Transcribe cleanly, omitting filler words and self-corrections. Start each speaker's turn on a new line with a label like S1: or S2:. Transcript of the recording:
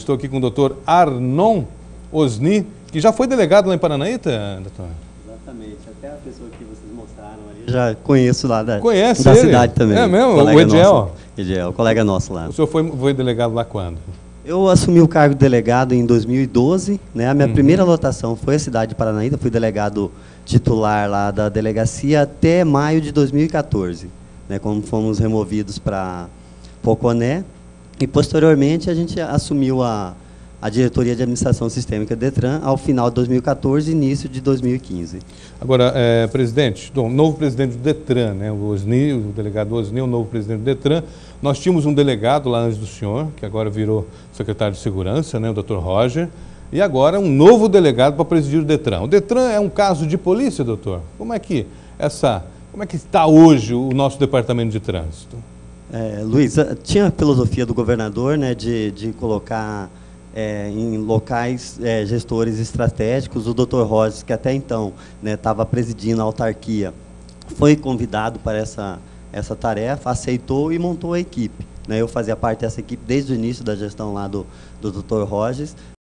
S1: Estou aqui com o doutor Arnon Osni, que já foi delegado lá em Paranaíta, doutor?
S2: Exatamente, até a pessoa que vocês mostraram ali, já conheço lá da
S1: ele?
S2: cidade também.
S1: É mesmo?
S2: O
S1: Ediel?
S2: Ediel, colega nosso lá.
S1: O senhor foi delegado lá quando?
S2: Eu assumi o cargo de delegado em 2012, né? A minha primeira lotação foi a cidade de Paranaíta, fui delegado titular lá da delegacia até maio de 2014, né? Quando fomos removidos para Poconé, e posteriormente a gente assumiu a diretoria de administração sistêmica Detran ao final de 2014 e início de 2015.
S1: Agora, presidente, novo presidente do Detran, né? O Osni, o delegado Osni, o novo presidente do Detran. Nós tínhamos um delegado lá antes do senhor, que agora virou secretário de segurança, né? O doutor Roger. E agora um novo delegado para presidir o Detran. O Detran é um caso de polícia, doutor? Como é que está hoje o nosso departamento de trânsito?
S2: Luiz, tinha a filosofia do governador, né, de colocar em locais gestores estratégicos. O Dr. Rogers, que até então estava presidindo a autarquia, foi convidado para essa tarefa, aceitou e montou a equipe. Eu fazia parte dessa equipe desde o início da gestão lá do Dr. Rogers,